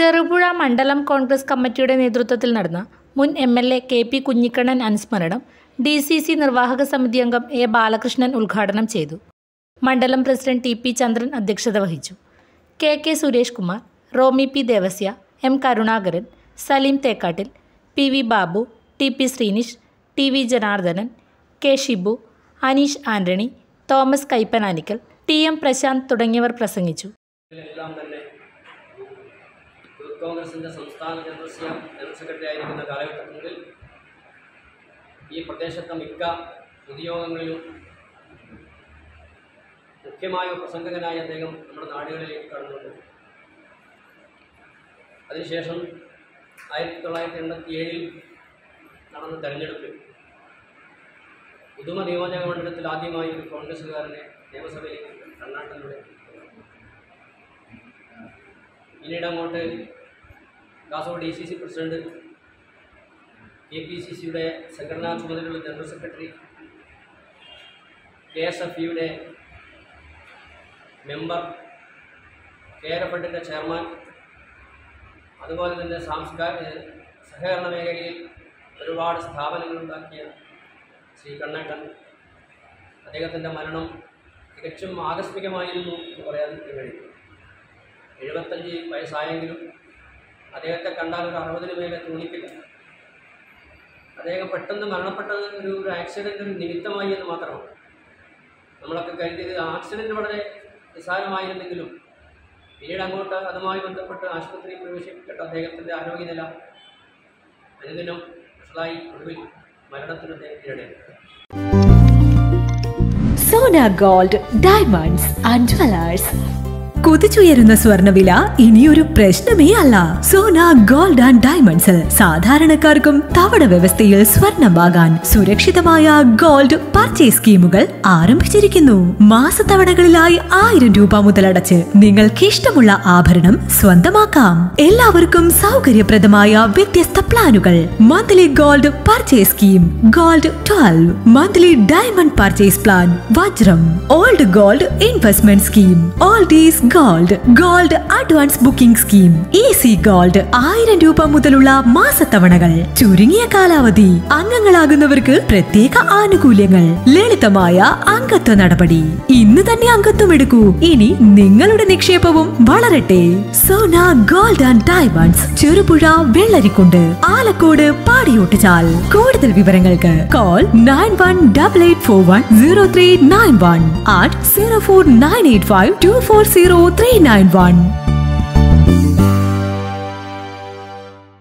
ചെറുപുഴ മണ്ഡലം കോൺഗ്രസ് കമ്മിറ്റിയുടെ നേതൃത്വത്തിൽ നടന്ന മുൻ MLA KP കുഞ്ഞിക്കണ്ണൻ അനുസ്മരണം DCC നിർവാഹക സമിതി അംഗം A ബാലകൃഷ്ണൻ ഉദ്ഘാടനം ചെയ്തു. മണ്ഡലം പ്രസിഡന്റ് TP ചന്ദ്രൻ അധ്യക്ഷത വഹിച്ചു. KK Suresh Kumar, Romy P Devasia, M Karunakaran, Saleem Thekkattil, PV Babu, TP Sreenish, TV Janardhanan, K Shibu, Aneesh Antony, Thomas Kaippanackal, TM Prashanth തുടങ്ങിയവർ പ്രസംഗിച്ചു. കോൺഗ്രസിൻ്റെ സംസ്ഥാന ജനറൽ സെക്രട്ടറി ആയിരിക്കുന്ന കാലഘട്ടങ്ങളിൽ ഈ പ്രദേശത്തെ മിക്ക പൊതുയോഗങ്ങളിലും മുഖ്യമായ പ്രസംഗകനായി അദ്ദേഹം നമ്മുടെ നാടുകളിലേക്ക് കടന്നുണ്ട്. അതിനുശേഷം 1987 നടന്ന തെരഞ്ഞെടുപ്പിൽ ഉദുമ നിയോജക മണ്ഡലത്തിൽ ആദ്യമായി ഒരു കോൺഗ്രസ്സുകാരനെ നിയമസഭയിലേക്ക് കർണാടകയിലൂടെ, പിന്നീട് അങ്ങോട്ട് കാസർഗോഡ് DCC പ്രസിഡന്റ്, KPCCയുടെ സംഘടനാ ചുമതലയുള്ള ജനറൽ സെക്രട്ടറി, KSFയുടെ മെമ്പർ, KRFന്റെ ചെയർമാൻ, അതുപോലെ തന്നെ സഹകരണ മേഖലയിൽ ഒരുപാട് സ്ഥാപനങ്ങളുണ്ടാക്കിയ ശ്രീ കണ്ണേട്ടൻ. അദ്ദേഹത്തിൻ്റെ മരണം തികച്ചും ആകസ്മികമായിരുന്നു എന്ന് പറയാൻ കഴിയും. 75 വയസ്സായെങ്കിലും അദ്ദേഹത്തെ കണ്ടാൽ ഒരു 60-ന് മേലെ തോന്നിക്കില്ല. അദ്ദേഹം പെട്ടെന്ന് മരണപ്പെട്ടത് ഒരു ആക്സിഡൻറ്റ് നിമിത്തമായി എന്ന് മാത്രമാണ്. നമ്മളൊക്കെ കരുതിയത് ആക്സിഡൻറ്റ് വളരെ നിസ്സാരമായിരുന്നെങ്കിലും പിന്നീട് അങ്ങോട്ട് അതുമായി ബന്ധപ്പെട്ട് ആശുപത്രിയിൽ പ്രവേശിപ്പിക്കട്ടെ അദ്ദേഹത്തിൻ്റെ ആരോഗ്യനില അനുദിനം വഷളായി ഒടുവിൽ മരണത്തിന് അദ്ദേഹം കീഴടങ്ങി. Sona gold diamonds and jewellers. കുതിച്ചുയരുന്ന സ്വർണ്ണവില ഇനിയൊരു പ്രശ്നമേ അല്ല. സോന ഗോൾഡ് ആൻഡ് ഡയമണ്ട്സിൽ സാധാരണക്കാർക്കും തവണ വ്യവസ്ഥയിൽ സ്വർണം വാങ്ങാൻ സുരക്ഷിതമായ ഗോൾഡ് പർച്ചേസ് സ്കീമുകൾ ആരംഭിച്ചിരിക്കുന്നു. മാസത്തവണകളിലായി 1000 രൂപ മുതലടച്ച് നിങ്ങൾക്ക് ഇഷ്ടമുള്ള ആഭരണം സ്വന്തമാക്കാം. എല്ലാവർക്കും സൗകര്യപ്രദമായ വ്യത്യസ്ത പ്ലാനുകൾ. Monthly gold purchase scheme, gold 12, monthly diamond purchase plan, വജ്രം, old gold investment scheme, oldies gold advance booking scheme, easy gold 1000 രൂപ മുതലുള്ള മാസത്തവണകൾ, ചുരുങ്ങിയ കാലാവധി, അംഗങ്ങളാകുന്നവർക്ക് പ്രത്യേക ആനുകൂല്യങ്ങൾ, ലളിതമായ അംഗത്വ നടപടി. ഇന്ന് തന്നെ അംഗത്വം എടുക്കൂ. ഇനി നിങ്ങളുടെ നിക്ഷേപവും വളരട്ടെ. Sona gold and diamonds, Cherupuzha, Vellarikundu, Alakode, Padiyottuchal. കൂടുതൽ വിവരങ്ങൾക്ക് കോൾ 9188410391 at 04985240391.